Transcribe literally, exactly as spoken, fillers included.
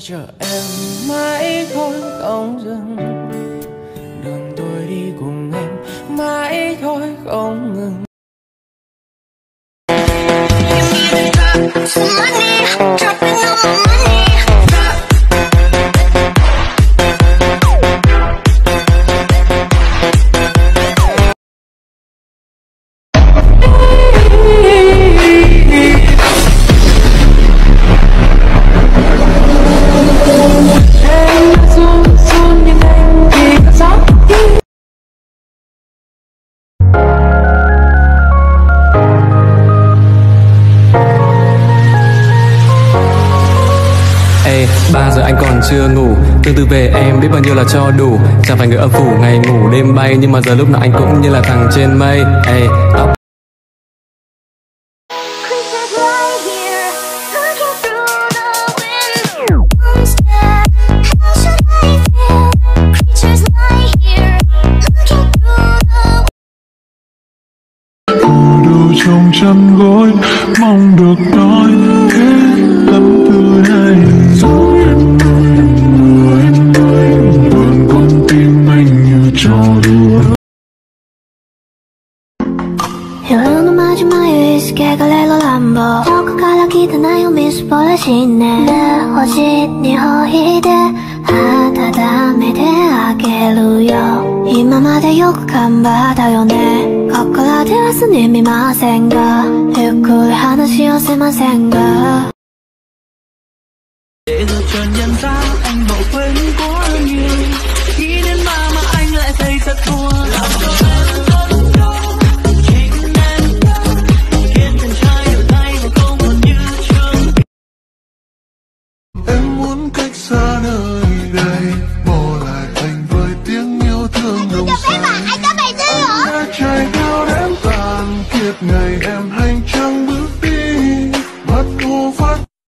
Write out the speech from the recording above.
chờ em mãi thôi không dừng, đường tôi đi cùng em mãi thôi không ngừng. Ba giờ anh còn chưa ngủ, tương tư về em biết bao nhiêu là cho đủ. Chẳng phải người âm phủ ngày ngủ đêm bay, nhưng mà giờ lúc nào anh cũng như là thằng trên mây. Ê, tóc trong chăn gối mong được nói hết tâm tư này. Dẫu em ơi em ơi em ơi buồn con tim anh như trò đùa. 夜の마지막에 있을게 갈래로 람보 저거から来たないをみすぼらしね星にほいで温めてあげるよ。今までよく頑張ったよね。ここからではすねみませんがゆっくり話をせませんが。 Để rồi chợt nhận ra anh bỏ quên quá nhiều. Nghĩ đến ba mà anh lại thấy thật buồn. Làm cho em rất đau, chính em đau, khiến chân trai hiểu thay và không còn như trước. Em muốn cách xa nơi đây, bỏ lại anh với tiếng yêu thương nồng say. Anh đã chạy theo đến tàn kiệt ngày.